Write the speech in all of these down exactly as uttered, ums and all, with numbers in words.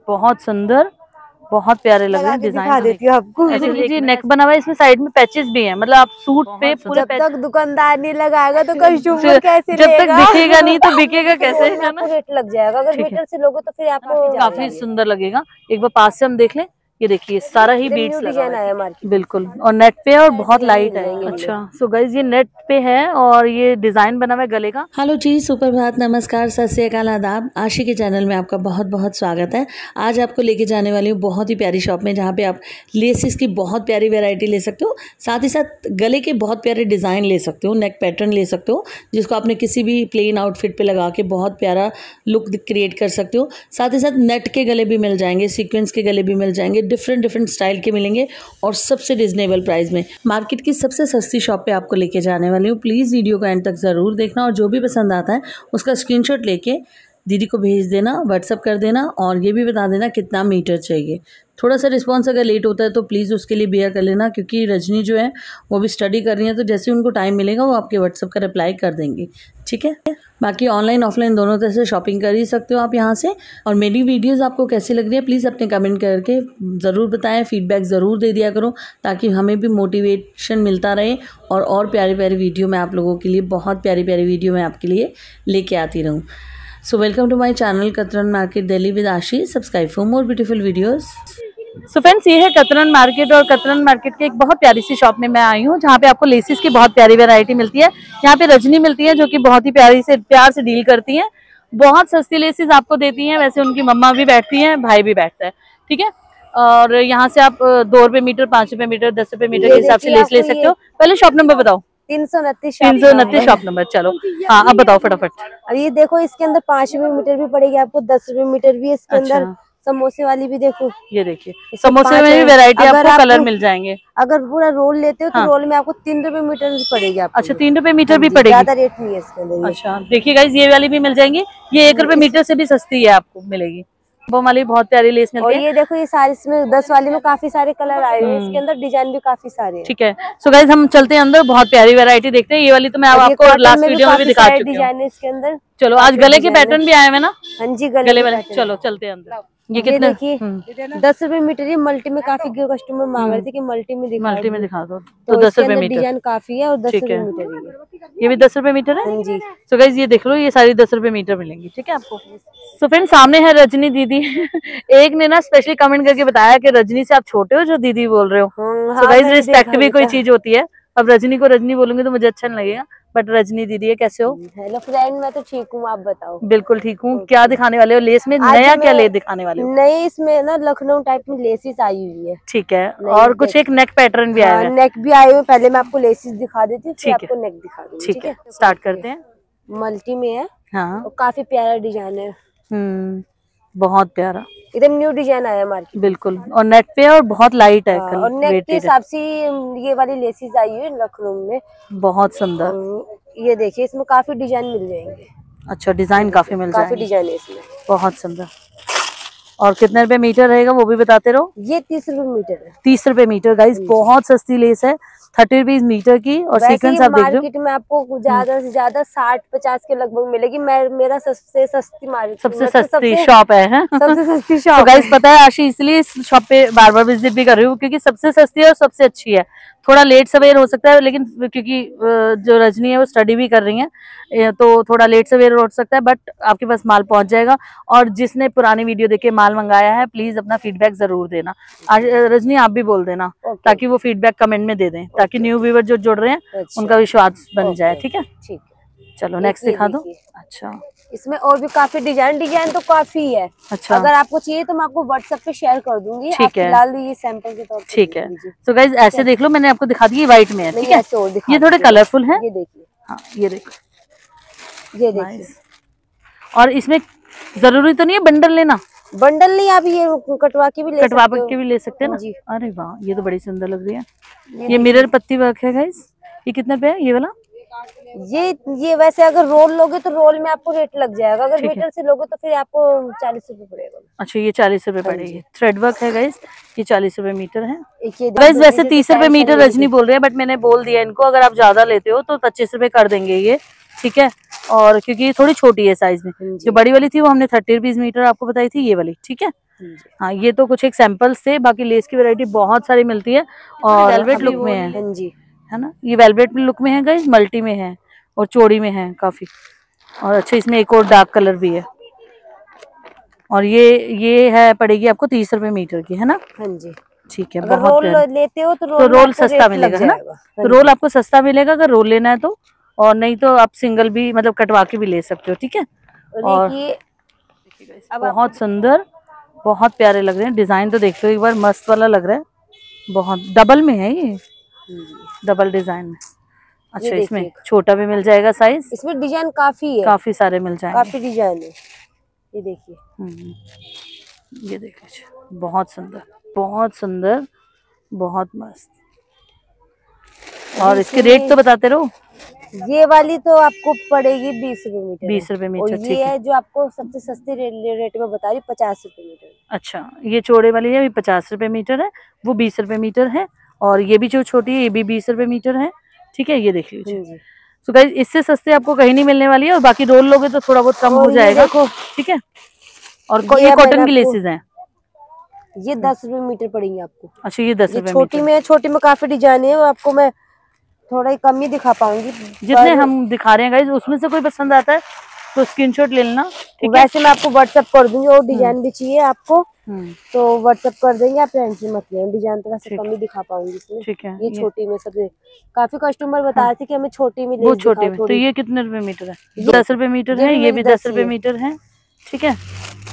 बहुत सुंदर, बहुत प्यारे लग रहे हैं। डिजाइन दिखा देती हूँ आपको। जी नेक बना हुआ है, इसमें साइड में पैचेस भी हैं, मतलब आप सूट पे पूरे जब तक दुकानदार नहीं लगाएगा तो कस्टमर कैसे जब तक दिखेगा नहीं तो बिकेगा कैसे, है ना? रेट लग जाएगा, अगर मीटर से लोगे तो फिर आपको काफी सुंदर लगेगा। एक बार पास से हम देख लें, ये देखिए सारा ही बीड्स लगा है मार्केट, बिल्कुल, और नेट पे है और बहुत लाइट है। अच्छा सो गाइज ये नेट पे है और ये डिजाइन बना हुआ है गले का। हेलो जी, सुप्रभात, नमस्कार, सत श्री अकाल, आदाब। आशी के चैनल में आपका बहुत बहुत स्वागत है। आज आपको लेके जाने वाली हूँ बहुत ही प्यारी शॉप में, जहाँ पे आप लेसिस की बहुत प्यारी वैरायटी ले सकते हो, साथ ही साथ गले के बहुत प्यारे डिज़ाइन ले सकते हो, नेक पैटर्न ले सकते हो, जिसको आपने किसी भी प्लेन आउटफिट पे लगा के बहुत प्यारा लुक क्रिएट कर सकते हो। साथ ही साथ नेट के गले भी मिल जाएंगे, सीक्वेंस के गले भी मिल जाएंगे, डिफरेंट डिफरेंट स्टाइल के मिलेंगे और सबसे रिजनेबल प्राइस में। मार्केट की सबसे सस्ती शॉप पे आपको लेके जाने वाली हूँ। प्लीज़ वीडियो को एंड तक ज़रूर देखना और जो भी पसंद आता है उसका स्क्रीनशॉट लेके दीदी को भेज देना, व्हाट्सअप कर देना और ये भी बता देना कितना मीटर चाहिए। थोड़ा सा रिस्पांस अगर लेट होता है तो प्लीज़ उसके लिए बेयर कर लेना, क्योंकि रजनी जो है वो भी स्टडी कर रही है, तो जैसे उनको टाइम मिलेगा वो आपके व्हाट्सअप का रिप्लाई कर देंगी, ठीक है। बाकी ऑनलाइन ऑफलाइन दोनों तरह से शॉपिंग कर ही सकते हो आप यहाँ से। और मेरी वीडियोस आपको कैसी लग रही है प्लीज़ अपने कमेंट करके ज़रूर बताएं, फीडबैक ज़रूर दे दिया करो, ताकि हमें भी मोटिवेशन मिलता रहे और और प्यारी प्यारी वीडियो मैं आप लोगों के लिए, बहुत प्यारी प्यारी वीडियो मैं आपके लिए लेके आती रहूँ। So welcome to my channel Katran market Delhi with Ashi. Subscribe for more beautiful videos. So friends ये है कतरन मार्केट, और कतरन मार्केट के एक बहुत प्यारी सी शॉप में मैं आई हूँ, जहाँ पे आपको लेसिस की बहुत प्यारी वैरायटी मिलती है। यहाँ पे रजनी मिलती है जो कि बहुत ही प्यारी से प्यार से डील करती हैं, बहुत सस्ती लेसिस आपको देती हैं। वैसे उनकी मम्मा भी बैठती हैं, भाई भी बैठता है, ठीक है। और यहाँ से आप दो रुपए मीटर, पाँच रुपए मीटर, दस रुपए मीटर के हिसाब से लेस ले सकते हो। पहले शॉप नंबर बताओ। तीन सौ उनतीस तीन सौ उनतीस शॉप नंबर। चलो हाँ अब बताओ फटाफट। अब ये देखो, इसके अंदर पाँच रुपए मीटर भी पड़ेगी आपको, दस रुपए मीटर भी इसके अंदर। समोसे वाली भी देखो, ये देखिए समोसे में भी वैरायटी आपको कलर मिल जाएंगे। अगर पूरा रोल लेते हो तो हाँ। रोल में आपको तीन रुपए मीटर भी पड़ेगी आपको। अच्छा तीन रुपए मीटर भी पड़ेगी, ज्यादा रेट नहीं है इसके अंदर। अच्छा देखिए गाइस ये वाली भी मिल जाएंगी, ये एक रुपए मीटर से भी सस्ती है, आपको मिलेगी। वो वाली बहुत प्यारी लेस मिलती है। और ये देखो ये सारी इसमें दस वाली में काफी सारे कलर आए हुए हैं, इसके अंदर डिजाइन भी काफी सारे हैं, ठीक है। सो गाइस हम चलते हैं अंदर, बहुत प्यारी वैरायटी देखते हैं। ये वाली तो मैं आपको लास्ट वीडियो में भी दिखा चुकी हूं। डिजाइन है इसके अंदर। चलो आज गले के पैटर्न भी आए हुए ना। हाँ जी गले, गले वाले। चलो चलते हैं अंदर। ये कितने? देखिए दस रुपए मीटर। ये मल्टी में काफी कस्टमर मांग रहे थे कि मल्टी में दिखा, मल्टी में दिखा दो, तो, तो दस रुपए मीटर। डिजाइन काफी है और दस रुपए मीटर है। ये भी दस रुपए मीटर है जी। सो गाइस ये देख लो, ये सारी दस रुपए मीटर मिलेंगी, ठीक है आपको। सो फ्रेंड सामने है रजनी दीदी। एक ने ना स्पेशली कमेंट करके बताया कि रजनी से आप छोटे हो जो दीदी बोल रहे हो। सो गाइस रिस्पेक्ट भी कोई चीज होती है। अब रजनी को रजनी बोलूंगी तो मुझे अच्छा नहीं लगेगा, बट रजनी दीदी है, कैसे हो? हेलो फ्रेंड, मैं तो ठीक हूँ, आप बताओ। बिल्कुल ठीक हूँ। क्या दिखाने वाले हो लेस में? नया क्या ले दिखाने वाले हो? नए इसमें ना लखनऊ टाइप में लेसिस आई हुई है, ठीक है। और कुछ एक नेक पैटर्न भी आया है। नेक भी आए हुए। पहले मैं आपको लेसिस दिखा देती हूँ, फिर आपको नेक दिखा दूंगी, ठीक है। स्टार्ट करते हैं। मल्टी में है हाँ, और काफी प्यारा डिजाइन है। हम्म बहुत प्यारा, एकदम न्यू डिजाइन आया मार्केट, बिल्कुल। और नेट पे और बहुत लाइट है, और नेट के हिसाब से ये वाली लेसिस आई है लखनऊ में, बहुत सुंदर। ये देखिए इसमें काफी डिजाइन मिल जाएंगे। अच्छा डिजाइन काफी मिल जाएंगे, काफी डिजाइन है इसमें, बहुत सुंदर। और कितने रुपए मीटर रहेगा वो भी बताते रहो। ये तीस रुपए मीटर है। तीस रुपए मीटर गाइस, बहुत सस्ती लेस है, थर्टी रुपीज मीटर की। और सीक्वेंस आप देख रहे हो मार्केट में आपको ज्यादा से ज्यादा साठ पचास के लगभग मिलेगी। मैं मेरा सबसे सस्ती मार्केट, सबसे सस्ती शॉप है, सबसे सस्ती शॉप। तो गाइस पता है आशी इसलिए इस शॉप पे बार बार विजिट भी कर रही हूँ, क्योंकि सबसे सस्ती है और सबसे अच्छी है। थोड़ा लेट सवेर हो सकता है, लेकिन क्योंकि जो रजनी है वो स्टडी भी कर रही है, तो थोड़ा लेट सवेर हो सकता है, बट आपके पास माल पहुंच जाएगा। और जिसने पुरानी वीडियो देख के माल मंगाया है प्लीज अपना फीडबैक जरूर देना। रजनी आप भी बोल देना, ताकि वो फीडबैक कमेंट में दे दें, ताकि न्यू व्यूअर जो जुड़ रहे हैं उनका विश्वास बन जाए, ठीक है। ठीक है चलो नेक्स्ट दिखा दो। अच्छा इसमें और भी काफी डिजाइन डिजाइन तो काफी है। अच्छा अगर आपको चाहिए तो मैं आपको व्हाट्सएप पे शेयर कर दूंगी, ठीक है। फिलहाल ये सैंपल के तौर पे, ठीक है। तो गाइस ऐसे देख लो, मैंने आपको दिखा दी, व्हाइट में है, ठीक है। ये थोड़े कलरफुल है, ये देखिए। हाँ ये देखो, ये देखिए। और इसमें जरूरी तो नहीं है बंडल लेना, बंडल नहीं, आप ये कटवा के भी ले कटवा के भी ले सकते हैं ना। अरे वाह ये तो बड़ी सुंदर लग रही है। ये मिरर पत्ती वर्क है गाइस। ये कितने पे है ये वाला? ये ये वैसे अगर रोल लोगे तो रोल में आपको रेट लग जाएगा, अगर मीटर से लोगे तो फिर आपको चालीस रुपए पड़ेगा। अच्छा ये चालीस रुपए पड़ेगी। थ्रेड वर्क है गाइस, ये चालीस रुपए मीटर है गाइस। वैसे तीस रुपए मीटर रजनी बोल रहे हैं, बट मैंने बोल दिया इनको अगर आप ज्यादा लेते हो तो पच्चीस रुपए कर देंगे ये, ठीक है। और क्योंकि ये थोड़ी छोटी है साइज में, जो बड़ी वाली थी वो हमने थर्टी रुपीज मीटर आपको बताई थी, ये वाली, ठीक है। हाँ, ये तो कुछ एक सैंपल्स थे, बाकी लेस की वैरायटी बहुत सारी मिलती है और वेलवेट लुक में है हाँ जी, है ना। ये वेलवेट लुक में है गाइस, मल्टी में है और चौड़ी में है काफी। और अच्छा, इसमें एक और डार्क कलर भी है। और ये ये है पड़ेगी आपको तीस रुपए मीटर की, है ना। हाँ जी, ठीक है। अगर बहुत रोल लेते हो तो रोल, तो रोल सस्ता मिलेगा, है ना। तो रोल आपको सस्ता मिलेगा अगर रोल लेना है तो, और नहीं तो आप सिंगल भी मतलब कटवा के भी ले सकते हो, ठीक है। और बहुत सुंदर, बहुत प्यारे लग रहे हैं। डिजाइन तो देखते हो एक बार, मस्त वाला लग रहा है। बहुत डबल में है ये, डबल डिजाइन में। अच्छा, इसमें छोटा भी मिल जाएगा साइज, इसमें डिजाइन काफी है, काफी सारे मिल जाएंगे, काफी डिजाइन है। ये देखिए, ये देखिए, बहुत सुंदर, बहुत सुंदर, बहुत मस्त। और इसके रेट तो बताते रहो। ये वाली तो आपको पड़ेगी बीस रुपए मीटर, बीस रुपए मीटर। और ये है जो आपको सबसे सस्ते रेट रेट में बता रही, पचास रुपए मीटर। अच्छा, ये चौड़े वाली है, पचास रुपए मीटर है, वो बीस रुपए मीटर है। और ये भी जो छोटी है ये भी बीस रुपए मीटर है, ठीक है। ये देख लीजिए। तो गाइस, इससे सस्ते आपको कहीं नहीं मिलने वाली है। और बाकी रोल लोगे तो थोड़ा बहुत कम हो जाएगा, ठीक है। और ये, ये कॉटन की लेसेस हैं, ये दस रुपए मीटर पड़ेंगे आपको। अच्छा, ये दस रुपए छोटी में, छोटी में काफी डिजाइन है, आपको मैं थोड़ा ही कम ही दिखा पाऊंगी। जितने हम दिखा रहे हैं गाइस, उसमें से कोई पसंद आता है तो स्क्रीनशॉट ले लेना, ठीक है। वैसे मैं आपको व्हाट्सएप कर दूंगी, और डिजाइन भी चाहिए आपको तो व्हाट्सएप कर देंगे, आप टेंशन मत लेना। डिजाइन तो वैसे कम ही दिखा पाऊंगी इसमें, ठीक है। ये छोटी में सबसे काफी कस्टमर बता रहे थे कि हमें छोटी में, वो छोटी में। तो ये कितने रुपए मीटर है? दस रुपए मीटर है, ये भी दस रुपए मीटर है, ठीक है।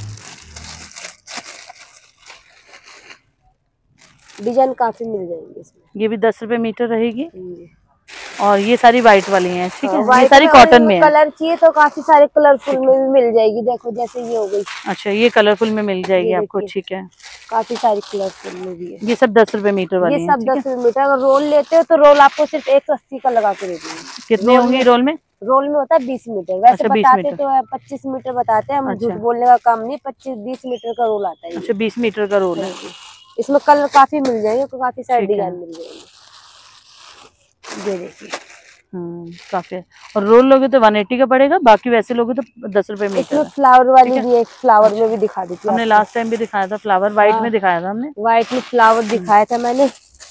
डिजाइन काफी मिल जाएंगे इसमें। ये भी दस रुपए मीटर रहेगी। और ये सारी व्हाइट वाली हैं, ठीक है। ये सारी कॉटन में है। कलर चाहिए तो काफी सारे कलरफुल में भी मिल जाएगी, देखो जैसे ये हो गई। अच्छा, ये कलरफुल में मिल जाएगी आपको, ठीक है। काफी सारी कलरफुल में भी है। ये सब दस रुपए मीटर वाली ये सब दस रुपए मीटर। अगर रोल लेते हो तो रोल आपको सिर्फ एक सौ अस्सी का लगा के दे देंगे। कितने होंगे रोल में? रोल में होता है बीस मीटर, वैसे बताते तो पच्चीस मीटर बताते हैं हम, झूठ बोलने का काम नहीं। पच्चीस बीस मीटर का रोल आता है। अच्छा, बीस मीटर का रोल है। इसमें कलर काफी मिल जाएंगे, तो काफी सारे डिजाइन मिल जाएंगे। ये देखिए, हम्म काफी है। और रोल लोगे तो वन एटी का पड़ेगा, बाकी वैसे लोगे तो दस रुपए मीटर। इसमें फ्लावर वाली भी है, फ्लावर में भी दिखा दी थी हमने लास्ट टाइम भी दिखाया था फ्लावर, व्हाइट में दिखाया था हमने, व्हाइट में फ्लावर दिखाया था मैंने।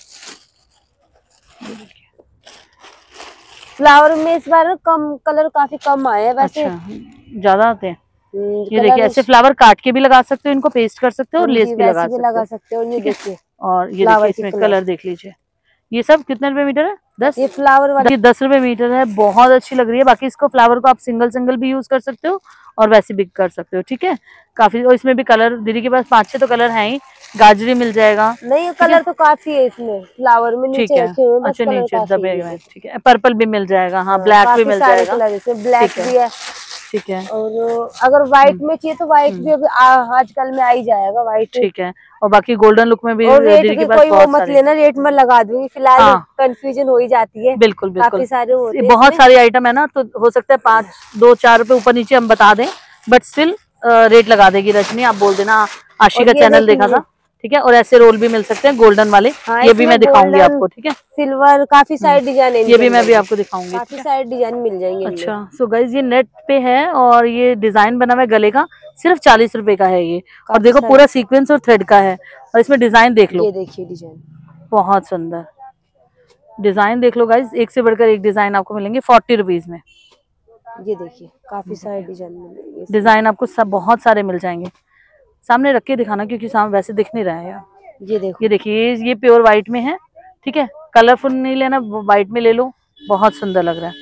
फ्लावर में इस बार कम कलर काफी कम आए हैं, वैसे ज्यादा आते हैं। ये देखिए, ऐसे फ्लावर काट के भी लगा सकते हो, इनको पेस्ट कर सकते हो और लेस भी लगा सकते, लगा सकते हो। ये देखिए, और ये देखिए इसमें कलर देख लीजिए। ये सब कितने रुपए मीटर है? दस। ये फ्लावर वाली दस रुपए मीटर है, बहुत अच्छी लग रही है। बाकी इसको फ्लावर को आप सिंगल सिंगल भी यूज कर सकते हो और वैसे भी कर सकते हो, ठीक है। काफी, और इसमें भी कलर दीदी के पास पाँच छह तो कलर हैं ही। गाजरी मिल जाएगा, नहीं कलर तो काफी है इसमें फ्लावर में, नीचे रखे हुए हैं। अच्छा, नीचे दबे हुए, ठीक है। पर्पल भी मिल जाएगा, हाँ, ब्लैक भी मिल जाएगा, ब्लैक भी है, ठीक है। और अगर व्हाइट में चाहिए तो व्हाइट भी अभी आजकल में आ ही जाएगा व्हाइट, ठीक है। और बाकी गोल्डन लुक में भी और रेट की कोई वो मत लेना, रेट में लगा दूंगी फिलहाल। हाँ। कंफ्यूजन हो ही जाती है। बिल्कुल बिल्कुल, काफी सारे होते हैं, बहुत सारे आइटम है ना, तो हो सकता है पाँच दो चार रुपए ऊपर नीचे हम बता दें, बट स्टिल रेट लगा देगी रजनी। आप बोल देना आशी का चैनल देखा था, ठीक है। और ऐसे रोल भी मिल सकते हैं गोल्डन वाले, हाँ, ये भी मैं दिखाऊंगी आपको, ठीक है। सिल्वर काफी सारे डिजाइन है, ये भी मैं भी आपको दिखाऊंगी, काफी सारे डिजाइन मिल जाएंगे। अच्छा, सो गाइज ये नेट पे है और ये डिजाइन बना हुआ है गले का, सिर्फ चालीस रुपए का है ये। और देखो पूरा सीक्वेंस और थ्रेड का है, और इसमें डिजाइन देख लो, ये देखिए डिजाइन बहुत सुंदर डिजाइन देख लो गाइज, एक से बढ़कर एक डिजाइन आपको मिलेंगे फोर्टी रुपीज में। ये देखिए काफी सारे डिजाइन मिलेंगे, डिजाइन आपको सब बहुत सारे मिल जाएंगे। सामने रख के दिखाना क्योंकि सामने वैसे दिख नहीं रहा है यार। ये देखो, ये देखिए, ये प्योर व्हाइट में है, ठीक है। कलरफुल नहीं लेना, व्हाइट में ले लो, बहुत सुंदर लग रहा है।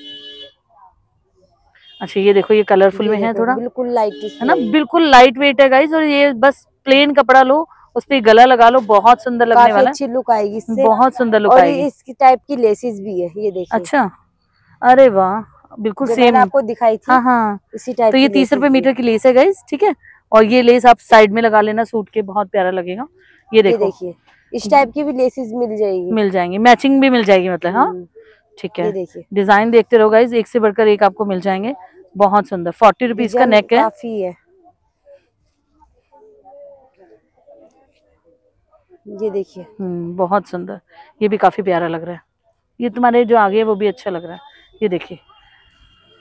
अच्छा, ये देखो, ये कलरफुल में है, थोड़ा बिल्कुल लाइट है ना, बिल्कुल लाइट वेट है गाइज। और ये बस प्लेन कपड़ा लो, उस पे गला लगा लो, बहुत सुंदर लगने वाला है, अच्छी लुक आएगी इससे, बहुत सुंदर लुक और आएगी। इसकी टाइप की लेसेस भी है, ये देखिए। अच्छा, अरे वाह, बिल्कुल सेम आपको दिखाई थी, हाँ हाँ इसी टाइप। तो ये तीस रुपए मीटर की लेस है गाइज, ठीक है। और ये लेस आप साइड में लगा लेना सूट के, बहुत प्यारा लगेगा। ये देखो, ये देखिए इस टाइप की भी लेसेस मिल जाएगी, मिल जाएंगी, मैचिंग भी मिल जाएगी, मतलब हाँ, ठीक है। डिजाइन देखते रहो गाइज, एक से बढ़कर एक आपको मिल जाएंगे, बहुत सुंदर। फोर्टी रुपीज का नेक है, काफी है। ये देखिए, हम्म बहुत सुंदर, ये भी काफी प्यारा लग रहा है। ये तुम्हारे जो आगे है वो भी अच्छा लग रहा है। ये देखिए,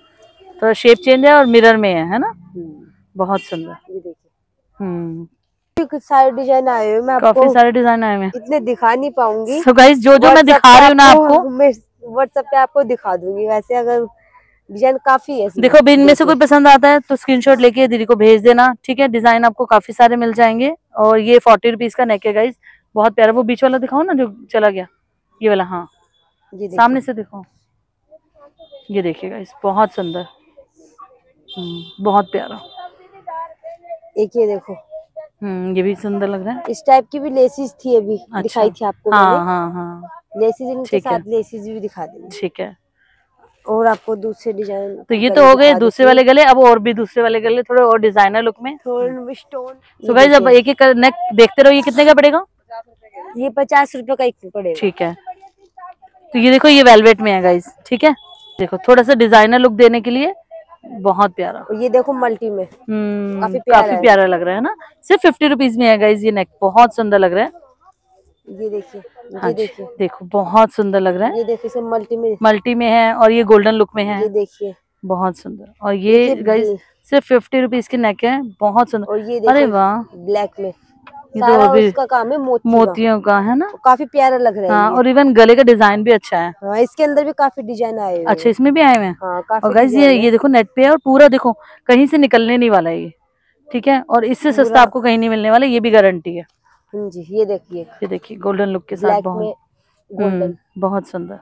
थोड़ा शेप चेंज है और मिरर में है है ना, बहुत सुंदर। ये देखिए, हम्म कुछ सारे डिजाइन आए हुए, मैं काफी सारे डिजाइन आए हुए, इतने दिखा नहीं पाऊंगी। so गाइस जो जो मैं दिखा रही हूँ ना आपको, मैं व्हाट्सएप पे आपको दिखा दूंगी। वैसे अगर डिजाइन काफी है, देखो भी इनमें से कोई पसंद आता है तो स्क्रीनशॉट लेके दीदी को भेज देना, ठीक है। डिजाइन आपको काफी सारे मिल जाएंगे। और ये फोर्टी रुपीज का नेक है गाइस, बहुत प्यारा। वो बीच वाला दिखाओ ना जो चला गया, ये वाला, हाँ ये सामने से दिखाओ। ये देखिए गाइस, बहुत सुंदर, बहुत प्यारा। एक ये देखो, हम्म ये भी सुंदर लग रहा है। इस टाइप की भी लेसिस थी अभी, अच्छा। दिखाई थी आपको हाँ मैंने। हाँ हाँ, लेसिस इनके साथ लेसिस भी दिखा देंगे, ठीक है। और आपको दूसरे डिजाइन, तो ये तो हो गए दूसरे वाले गले। अब और भी दूसरे वाले गले थोड़े और डिजाइनर लुक में, थोड़े स्टोन। तो गाइस अब एक एक नेक देखते रहो। ये कितने का पड़ेगा? ये पचास रुपए का एक पड़ेगा, ठीक है। तो ये देखो, ये वेलवेट में है गाइस, ठीक है। देखो थोड़ा सा डिजाइनर लुक देने के लिए बहुत प्यारा। ये देखो मल्टी में, हम्म काफी प्यारा, काफी प्यारा लग रहा है ना। सिर्फ फिफ्टी रुपीज में है गाइस ये नेक, बहुत सुंदर लग रहा है। ये देखिए, हाँ ये देखिए, देखो बहुत सुंदर लग रहा है। ये देखिए, सब मल्टी में, मल्टी में है और ये गोल्डन लुक में है। ये देखिए बहुत सुंदर। और ये गाइस सिर्फ फिफ्टी रुपीज की नेक है, बहुत सुंदर। और ये अरे वाह, ब्लैक में ये सारा तो उसका काम है, मोतियों, मोतियों का है ना, काफी प्यारा लग रहा है। हाँ, और इवन गले का डिजाइन भी अच्छा है। हाँ, इसके अंदर भी काफी डिजाइन आए हुए। अच्छा, इसमें भी आए हुए हैं। हाँ, काफी और गाइस ये ये देखो नेट पे है और पूरा देखो कहीं से निकलने नहीं वाला है ये, ठीक है। और इससे सस्ता आपको कहीं नहीं मिलने वाला, ये भी गारंटी है। हाँ जी, ये देखिए, ये देखिए गोल्डन लुक के साथ, बहुत गोल्डन, बहुत सुंदर।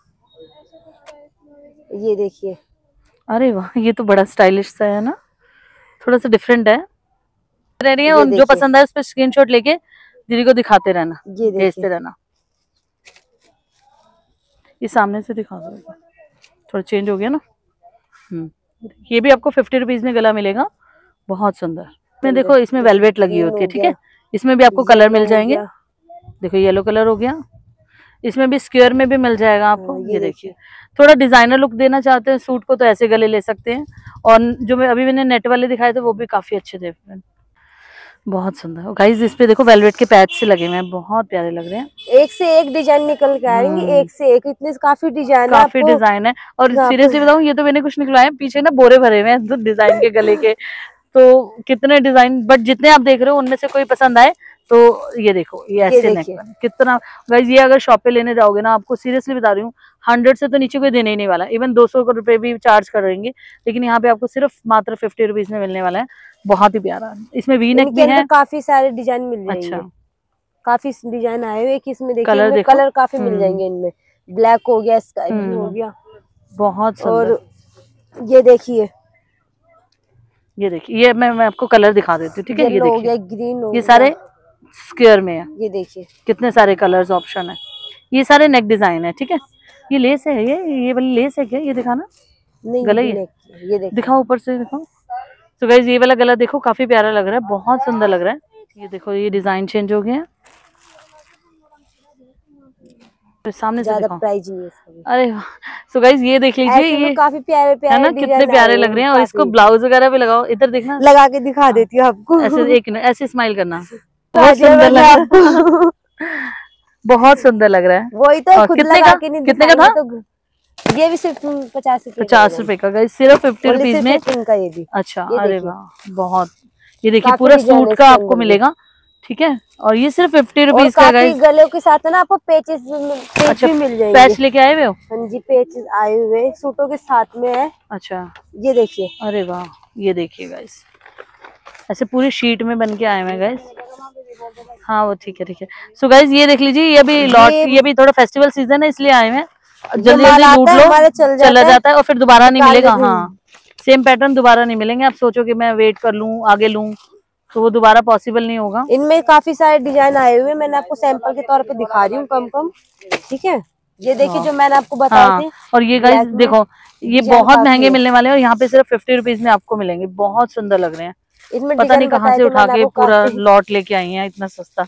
ये देखिए, अरे वाह, ये तो बड़ा स्टाइलिश सा है ना, थोड़ा सा डिफरेंट है। रह रही है, और जो पसंद है उस पर स्क्रीनशॉट लेके दीदी को दिखाते रहना, भेजते रहना। ये सामने से दिखा दो, थोड़ा चेंज हो गया ना। हम्म ये भी आपको फिफ्टी रुपीज में गला मिलेगा, बहुत सुंदर। इसमें देखो, इसमें वेलवेट लगी होती है, ठीक है। इसमें भी आपको कलर मिल जाएंगे। देखो येलो कलर हो गया, इसमें भी स्क्वायर में भी मिल जाएगा आपको। ये देखिए, थोड़ा डिजाइनर लुक देना चाहते हैं सूट को तो ऐसे गले ले सकते हैं। और जो मैं अभी मैंने नेट वाले दिखाए थे वो भी काफी अच्छे थे, बहुत सुंदर। गाइस इस पे देखो वेलवेट के पैच से लगे हुए हैं, बहुत प्यारे लग रहे हैं। एक से एक डिजाइन निकल के आएंगे, एक से एक, इतने काफी डिजाइन, काफी डिजाइन है। और सीरियसली बताऊं, ये तो मैंने कुछ निकलवाए, पीछे ना बोरे भरे हुए हैं डिजाइन के गले के, तो कितने डिजाइन, बट जितने आप देख रहे हो उनमें से कोई पसंद आए तो ये देखो, ये ऐसे नेक कितना। गाइस ये अगर शॉप पे लेने जाओगे ना, आपको सीरियसली बता रही हूँ, हंड्रेड से तो नीचे कोई देने ही नहीं वाला। इवन दो सौ रुपए भी चार्ज करेंगे, लेकिन यहाँ पे आपको सिर्फ मात्र फिफ्टी रुपीज में मिलने वाला है, बहुत ही प्यारा। इसमें वी नेक भी है, काफी सारे डिजाइन मिल जाएंगे। अच्छा, काफी डिजाइन आए हुए, इसमें देखिए कलर, कलर काफी मिल जाएंगे इनमें। ब्लैक हो गया, स्काई ब्लू हो गया, बहुत सुंदर। और ये देखिए, ये देखिए, ये मैं मैं आपको कलर दिखा देती हूँ, ठीक है। ये हो गया, ग्रीन हो, ये सारे स्क्वायर में है। ये देखिए कितने सारे कलर्स ऑप्शन है, ये सारे नेक डिजाइन है, ठीक है। ये लेस है, ये ये वाली लेस है क्या? ये दिखाना, नहीं गला ये, ये दिखाओ, ऊपर से दिखाओ। तो गाइस ये वाला गला देखो, काफी प्यारा लग रहा है, बहुत सुंदर लग रहा है। ये देखो, ये डिजाइन चेंज हो गया है, तो सामने से दिखाओ। प्राइस नहीं है इसका। अरे सो गाइस ये देख लीजिए, ये काफी प्यारे प्यारे है ना, कितने प्यारे लग रहे हैं। और इसको ब्लाउज वगैरह भी लगाओ, इधर देखना, लगा के दिखा देती हूँ आपको। ऐसे एक ऐसे स्माइल करना, बहुत सुंदर लग रहा है, बहुत सुंदर लग रहा है। वही तो खुद लगा के नहीं, कितने का था? तो ये भी सिर्फ पचास रुपए, पचास रुपए का गाइस, सिर्फ फिफ्टी रुपीज में इनका ये भी। अच्छा, अरे वाह, बहुत। ये देखिए पूरा सूट का आपको मिलेगा, ठीक है। और ये सिर्फ फिफ्टी रुपीज का गाइस। गले के साथ है ना आपको पेचेस पेच अच्छा, भी मिल जाएंगे। पैच लेके आए हुए हो? हाँ जी, पेचेस आए हुए सूटों के साथ में है। अच्छा, ये देखिए, अरे वाह, ये देखिए गाइस, ऐसे पूरी शीट में बन के आए हुए गाइस। हाँ वो ठीक है, ठीक है। सो गाइस ये देख लीजिए, ये भी लॉट, ये भी थोड़ा फेस्टिवल सीजन है इसलिए आए हैं। जल्दी जल्दी लूट लो, चल चला जाता है और फिर दोबारा नहीं मिलेगा। हाँ, सेम पैटर्न दोबारा नहीं मिलेंगे। आप सोचो कि मैं वेट कर लूं, आगे लूं, तो वो दोबारा पॉसिबल नहीं होगा। इनमें काफी सारे डिजाइन आए हुए, मैंने आपको सैंपल के तौर पे दिखा रही हूँ कम कम, ठीक है। ये देखिए हाँ। जो मैंने आपको बताया हाँ। थे। और ये गाइस देखो, ये बहुत महंगे मिलने वाले हैं और यहाँ पे सिर्फ फिफ्टी रुपीज में आपको मिलेंगे, बहुत सुंदर लग रहे हैं। इसमें पता नहीं कहाँ से उठा के पूरा लॉट लेके आई हैं, इतना सस्ता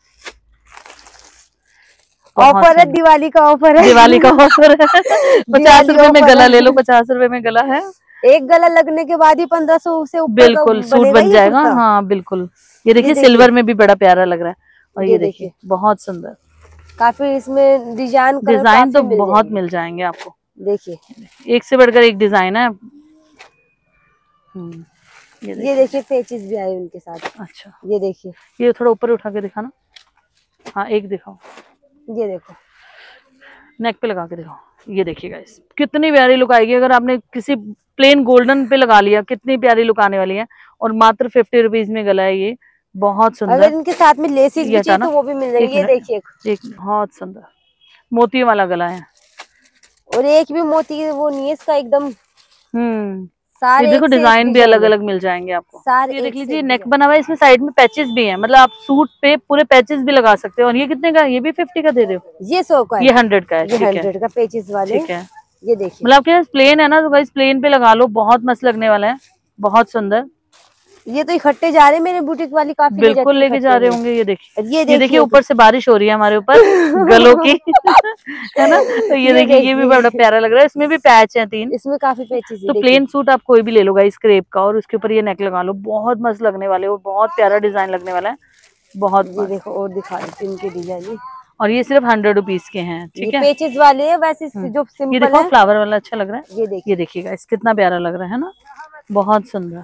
ऑफर है, दिवाली का ऑफर है, दिवाली का ऑफर है। पचास रुपए में गला ले लो, पचास रुपए में गला है। एक गला लगने के बाद ही पंद्रह सौ से ऊपर बिल्कुल सूट बन जाएगा। हाँ बिल्कुल, ये देखिए सिल्वर में भी बड़ा प्यारा लग रहा है। और ये देखिए बहुत सुंदर, काफी इसमें डिजाइन डिजाइन तो बहुत मिल जाएंगे आपको। देखिए एक से बढ़कर एक डिजाइन है। ये ये देखिए पेचेस भी आए उनके साथ। अच्छा ये देखिए, ये थोड़ा ऊपर उठा के दिखाना। हाँ एक दिखाओ, ये देखो नेक पे लगा के दिखाओ। ये देखिए गाइस कितनी प्यारी लुक आएगी अगर आपने किसी प्लेन गोल्डन पे लगा लिया, कितनी प्यारी लुक आने वाली है। और मात्र फिफ्टी रुपीज में गला है ये, बहुत सुंदर। अगर इनके साथ में लेसिस भी चाहिए तो वो भी मिल जाएगी। ये देखिए एक बहुत सुंदर मोतियों वाला गला है, और एक भी मोती वो नहीं है इसका एकदम। हम्म सारे ये देखो डिजाइन भी अलग अलग मिल जाएंगे आपको। सारे ये देख लीजिए नेक बना हुआ है, इसमें साइड में पैचेस भी हैं, मतलब आप सूट पे पूरे पैचेस भी लगा सकते हो। और ये कितने का? ये भी फिफ्टी का दे रहे हो? ये सौ का है। ये हंड्रेड का है। ये हंड्रेड का पेचेस वाले। ठीक है, ये देखिए मतलब आपके पास प्लेन है ना, तो गाइस प्लेन पे लगा लो, बहुत मस्त लगने वाला है, बहुत सुंदर। ये तो इकट्ठे जा रहे हैं मेरे बुटीक वाली, काफी बिल्कुल लेके जा रहे होंगे। ये देखिए, ये देखिए ऊपर से बारिश हो रही है हमारे ऊपर गलों की है ना। तो ये देखिए ये भी बड़ा प्यारा लग रहा है, इसमें भी पैच है तीन, इसमें काफी पैचेस है। तो प्लेन सूट आप कोई भी ले लो गाइस क्रेप का, और उसके ऊपर ये नेक लगा लो, बहुत मस्त लगने वाले हो, बहुत प्यारा डिजाइन लगने वाला है, बहुत। ये देखो और दिखा देती इनके डिजाइन, और ये सिर्फ हंड्रेड रुपीज के हैं। ठीक है, पेचेस वाले है वैसे जो सिंपल। ये देखो फ्लावर वाला अच्छा लग रहा है। ये देखिए, ये देखिएगा इस कितना प्यारा लग रहा है ना, बहुत सुंदर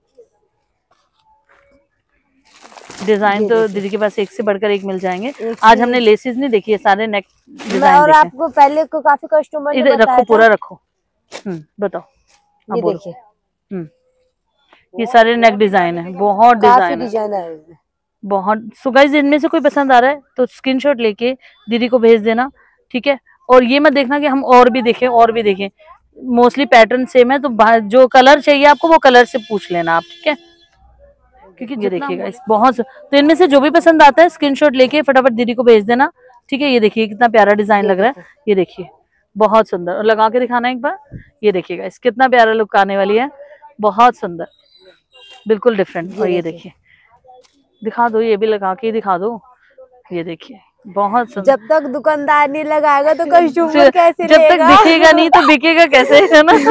डिजाइन। तो दीदी के पास एक से बढ़कर एक मिल जाएंगे। आज हमने लेसेस नहीं देखी है, सारे नेक डिजाइन। और आपको पहले को काफी कस्टमर ने बताया रखो, पूरा रखो। हम्म बताओ। ये देखिए, हम्म ये सारे नेक डिजाइन है, बहुत डिजाइन डिजाइन है, बहुत। सो गाइस इनमें से कोई पसंद आ रहा है तो स्क्रीनशॉट लेके दीदी को भेज देना, ठीक है। और ये मत देखना कि हम और भी देखें और भी देखें, मोस्टली पैटर्न सेम है, तो जो कलर चाहिए आपको वो कलर से पूछ लेना आप, ठीक है। क्योंकि ये देखिएगा इस बहुत, तो इनमें से जो भी पसंद आता है स्क्रीनशॉट लेके फटाफट दीदी को भेज देना, ठीक है। ये देखिए कितना प्यारा डिजाइन लग रहा है, ये देखिए बहुत सुंदर। और लगा के दिखाना एक बार, ये देखिएगा इस कितना प्यारा लुक आने वाली है, बहुत सुंदर, बिल्कुल डिफरेंट। और ये देखिए दिखा दो, ये भी लगा के दिखा दो, ये देखिए बहुत सुंदर। जब तक दुकानदार नहीं लगाएगा तो कस्टमर कैसे जब तक दिखेगा नहीं तो बिकेगा कैसे, है ना।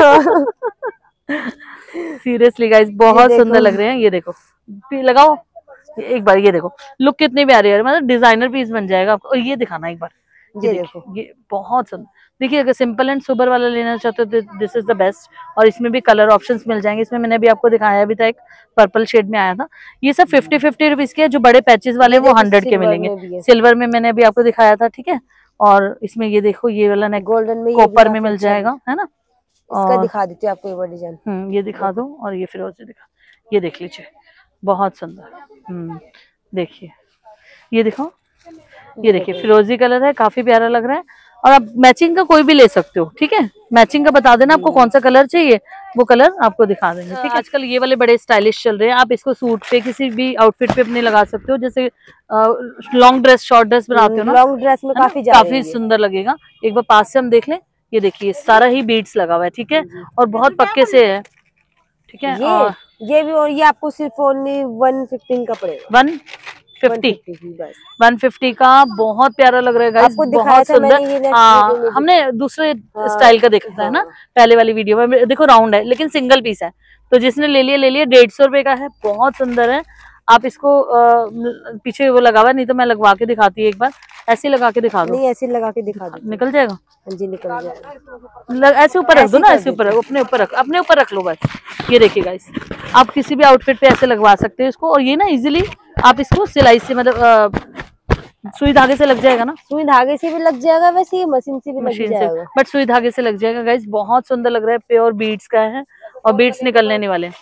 सीरियसली गाइस बहुत सुंदर लग रहे हैं। ये देखो लगाओ एक बार, ये देखो लुक कितनी प्यारी है, मतलब डिजाइनर पीस बन जाएगा आपको। और ये दिखाना एक बार, ये देखो ये बहुत सुंदर। देखिए अगर सिंपल एंड सोबर वाला लेना चाहते हो तो दिस इज द बेस्ट। और इसमें भी कलर ऑप्शंस मिल जाएंगे। इसमें मैंने भी आपको दिखाया भी था, एक पर्पल शेड में आया था। ये सब फिफ्टी फिफ्टी रुपीज के, जो बड़े पैचेस वाले वो हंड्रेड के मिलेंगे। सिल्वर में मैंने अभी आपको दिखाया था, ठीक है। और इसमें ये देखो ये वाला नेक गोल्डन में कॉपर में मिल जाएगा, है ना। इसका दिखा देती हूँ आपको एक बार डिजाइन। हम्म ये दिखा दो, और ये फिरोजी दिखा, ये देख लीजिए बहुत सुंदर। हम्म देखिए ये दिखाओ, ये देखिए फिरोजी कलर है, काफी प्यारा लग रहा है। और आप मैचिंग का कोई भी ले सकते हो, ठीक है। मैचिंग का बता देना आपको कौन सा कलर चाहिए, वो कलर आपको दिखा देंगे, ठीक है। आजकल ये वाले बड़े स्टाइलिश चल रहे हैं, आप इसको सूट पे किसी भी आउटफिट पे अपने लगा सकते हो। जैसे लॉन्ग ड्रेस शॉर्ट ड्रेस बनाते हो ना, लॉन्ग ड्रेस में काफी काफी सुंदर लगेगा। एक बार पास से हम देख लें, ये देखिए सारा ही बीड्स लगा हुआ है, ठीक है। और बहुत पक्के से है, ठीक है। ये, ये भी, और ये आपको सिर्फ ओनली वन फिफ्टीन का पड़ेगा, वन फिफ्टी वन फिफ्टी का। बहुत प्यारा लग रहा है गाइस, बहुत सुंदर। हाँ हमने दूसरे स्टाइल का देखा था, है ना, पहले वाली वीडियो में। देखो राउंड है लेकिन सिंगल पीस है, तो जिसने ले लिया ले लिया। डेढ़ सौ रुपए का है, बहुत सुंदर है। आप इसको आ, पीछे वो लगा हुआ, नहीं तो मैं लगवा के दिखाती हूँ एक बार। ऐसे लगा के दिखा दो, नहीं ऐसे लगा के दिखा दो, निकल जाएगा। जी निकल जाएगा। ऐसे ऊपर रख दो ना, ऐसे ऊपर अपने ऊपर रख, अपने ऊपर रख लो बस। ये देखिए गाइस, आप किसी भी आउटफिट पे ऐसे लगवा सकते हो इसको। और ये ना इजीली आप इसको सिलाई से, मतलब सुई धागे से लग जाएगा ना। सुई धागे से भी लग जाएगा, वैसे ये मशीन से भी लग जाएगा, बट सुई धागे से लग जाएगा गाइस। बहुत सुंदर लग रहा है, प्योर बीड्स का है, और बीड्स निकलने नहीं वाले।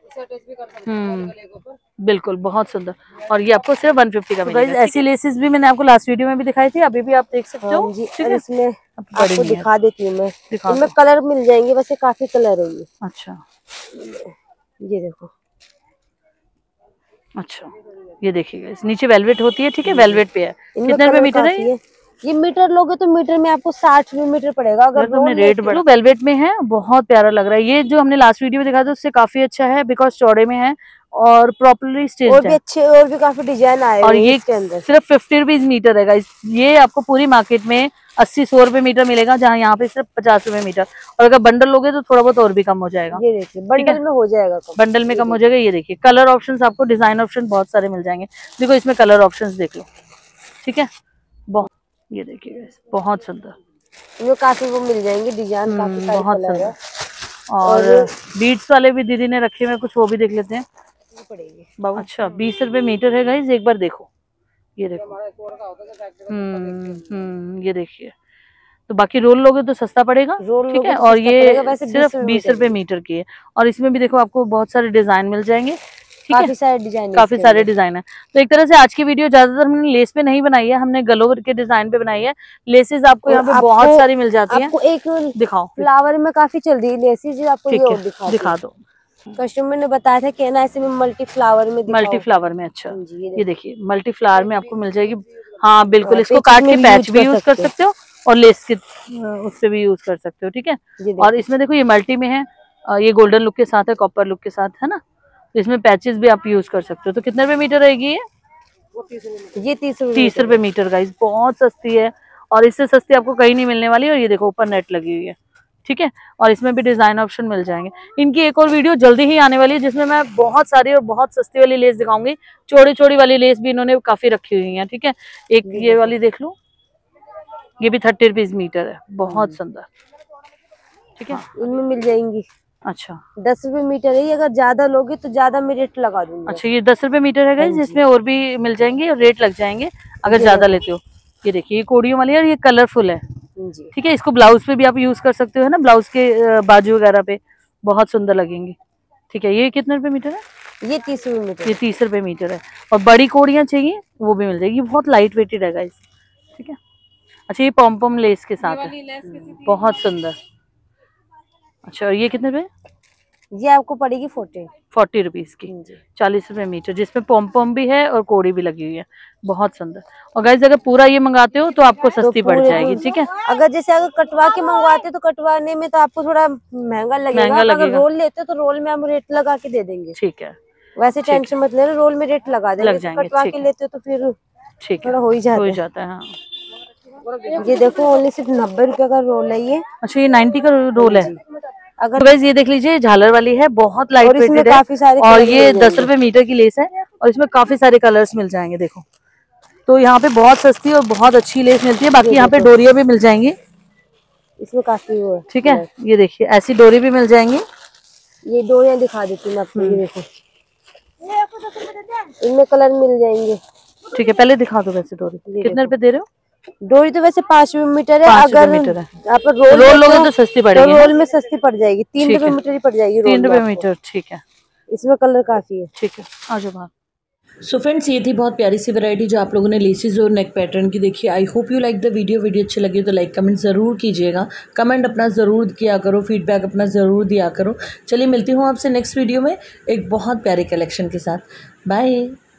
हम्म बिल्कुल बहुत सुंदर। और ये आपको सिर्फ वन फिफ्टी का मिलेगा। ऐसी लेसेस भी मैंने आपको लास्ट वीडियो में भी दिखाई थी, अभी भी आप देख सकते हो। इसमें आपको दिखा देती हूँ मैं, इसमें कलर मिल जाएंगे, वैसे काफी कलर है ये। अच्छा ये देखो, अच्छा ये देखिएगा, इस नीचे वेलवेट होती है, ठीक है। वेलवेट पे है। कितने रुपए मीटर है ये? ये मीटर लोगे तो मीटर में आपको साठ रुपए मीटर पड़ेगा। अगर तुमने रेट बढ़ा, वेलवेट में है, बहुत प्यारा लग रहा है। ये जो हमने लास्ट वीडियो में दिखाया था उससे काफी अच्छा है, बिकॉज चौड़े में है और प्रॉपरली स्टिच्ड है। और भी अच्छे, और भी काफी डिजाइन आए। और ये सिर्फ फिफ्टी रुपीज मीटर है गाइस। ये आपको पूरी मार्केट में अस्सी सौ रुपए मीटर मिलेगा, जहाँ यहाँ पे सिर्फ पचास रुपए मीटर। और अगर बंडल लोगे तो थोड़ा बहुत और भी कम हो जाएगा। ये देखिए बंडल में हो जाएगा कम, बंडल में कम हो जाएगा। ये देखिए कलर ऑप्शंस, आपको डिजाइन ऑप्शन बहुत सारे मिल जाएंगे। देखो इसमें कलर ऑप्शंस देख लो, ठीक है। बहुत, ये देखिए बहुत सुंदर, ये काफी वो मिल जाएंगे डिजाइन, काफी सारे बहुत कलर है। और बीड्स वाले भी दीदी ने रखे हुए कुछ, वो भी देख लेते हैं। पड़ेगी अच्छा बीस रुपए मीटर है गाइस, एक बार देखो, ये देखो। हम्म हम्म ये देखिए, तो बाकी रोल लोगे तो सस्ता पड़ेगा, ठीक है। और ये सिर्फ बीस रुपए मीटर की है। और इसमें भी देखो आपको बहुत सारे डिजाइन मिल जाएंगे, काफी सारे डिजाइन काफी सारे डिजाइन है। तो एक तरह से आज की वीडियो ज्यादातर हमने लेस पे नहीं बनाई है, हमने गलों के डिजाइन पे बनाई है। लेसेस आपको यहाँ पे बहुत सारी मिल जाती है। आपको एक दिखाओ, फ्लावर में काफी चल रही है लेसेस, आपको ये और दिखा दिखा दो। कस्टमर ने बताया था कहना ऐसे में मल्टी फ्लावर में मल्टी फ्लावर में अच्छा ये देखिए मल्टी फ्लावर में आपको मिल जाएगी। हाँ बिल्कुल, इसको काट के पैच भी यूज कर सकते हो और लेस के उससे भी यूज कर सकते हो, ठीक है। और इसमें देखो ये मल्टी में है, ये गोल्डन लुक के साथ है, कॉपर लुक के साथ है ना। इसमें पैचेस भी आप यूज कर सकते हो। तो कितने रुपए मीटर रहेगी ये? ये तीस तीस रुपए मीटर गाइस, बहुत सस्ती है और इससे सस्ती आपको कहीं नहीं मिलने वाली। और ये देखो ऊपर नेट लगी हुई है, ठीक है। और इसमें भी डिजाइन ऑप्शन मिल जाएंगे। इनकी एक और वीडियो जल्दी ही आने वाली है जिसमें मैं बहुत सारी और बहुत सस्ती वाली लेस दिखाऊंगी। चौड़ी चौड़ी वाली लेस भी इन्होंने काफी रखी हुई है, ठीक है। एक ये वाली देख लो, ये भी थर्टी रुपीज मीटर है, बहुत सुंदर, ठीक है। इनमें मिल जाएंगी अच्छा दस रुपए मीटर है, अगर ज्यादा लोगे तो ज्यादा में रेट लगा दूंगी। अच्छा ये दस रुपए मीटर है गाइस, जिसमें और भी मिल जाएंगे और रेट लग जाएंगे अगर ज्यादा लेते हो। ये देखिए ये कोड़ियों वाली है और ये कलरफुल है, ठीक है। इसको ब्लाउज पे भी आप यूज कर सकते हो, है ना, ब्लाउज के बाजू वगैरह पे बहुत सुंदर लगेंगी, ठीक है। ये कितने रुपए मीटर है? ये तीस रुपए मीटर ये तीस रुपए मीटर है। और बड़ी कोड़ियां चाहिए वो भी मिल जाएगी, बहुत लाइट वेटेड है गाइस, ठीक है। अच्छा ये पॉम पॉम लेस के साथ है, बहुत सुंदर। अच्छा और ये कितने पे? ये आपको पड़ेगी फोर्टी फोर्टी रुपीज की, चालीस रुपए मीटर, जिसमें पॉम पॉम भी है और कोड़ी भी लगी हुई है, बहुत सुंदर। और गाइस अगर पूरा ये मंगाते हो तो आपको सस्ती तो पड़ जाएगी, ठीक है। अगर जैसे अगर कटवा के मंगवाते हो तो कटवाने में तो आपको थोड़ा महंगा लगेगा, महंगा लगेगा। अगर रोल लेते हो तो रोल में हम रेट लगा के दे देंगे, ठीक है। वैसे टेंशन मत लेना, रोल में रेट लगा देंगे। कटवा के लेते हो तो फिर ठीक है, हो ही जाता हो जाता है। हाँ ये देखो ओनली सिर्फ नब्बे रुपए का रोल है ये। अच्छा ये नाइन्टी का रोल है। अगर वैसे ये देख लीजिए झालर वाली है, बहुत लाइट वेटेड है काफी सारे, और ये दस रुपए मीटर की लेस है और इसमें काफी सारे कलर्स मिल जाएंगे। देखो तो यहाँ पे बहुत सस्ती और बहुत अच्छी लेस मिलती है। बाकी यहाँ पे डोरिया भी मिल जाएंगी, इसमें काफी वो है, ठीक है। ये देखिए ऐसी डोरी भी मिल जाएंगी, ये डोरियां दिखा देती हूँ आपको। ये देखो इनमें कलर मिल जाएंगे, ठीक है। पहले दिखा दो वैसे डोरी कितने रुपए दे रहे हो? डोरी तो वैसे पाँच रुपए मीटर है, अगर मीटर है। आप रोल रोल लोगे तो सस्ती पड़ेगी, तो रोल में सस्ती पड़ जाएगी, तीन रुपए मीटर ही पड़ जाएगी, तीन रुपए मीटर, ठीक है। इसमें कलर काफी है, ठीक है। आ जाओ बाहर। सो फ्रेंड्स ये थी बहुत प्यारी सी वैरायटी जो आप लोगों ने लेसेस और नेक पैटर्न की देखी। I hope you like the video video अच्छी लगी तो लाइक कमेंट ज़रूर कीजिएगा, कमेंट अपना ज़रूर किया करो, फीडबैक अपना ज़रूर दिया करो। चलिए मिलती हूँ आपसे नेक्स्ट वीडियो में एक बहुत प्यारे कलेक्शन के साथ। बाय।